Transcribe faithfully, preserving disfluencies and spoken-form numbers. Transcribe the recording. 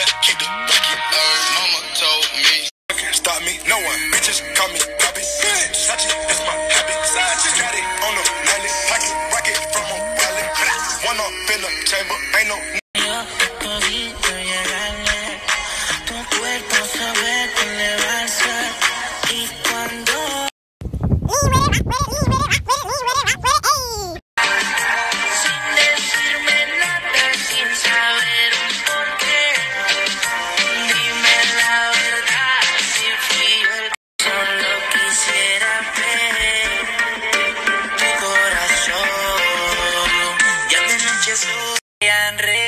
Keep the bucket large. Mama told me. Can't stop me, no one. Bitches call me Poppy. Sachi, that's my habit. Sachi got it on the mallet. Pocket rocket from a wallet. One up in the chamber, ain't no. Tu cuerpo sabe que le vas a y cuando sin decirme nada, sin saber un porqué, dime la verdad, si fui yo el que solo quisiera ver tu corazón, ya de noche soy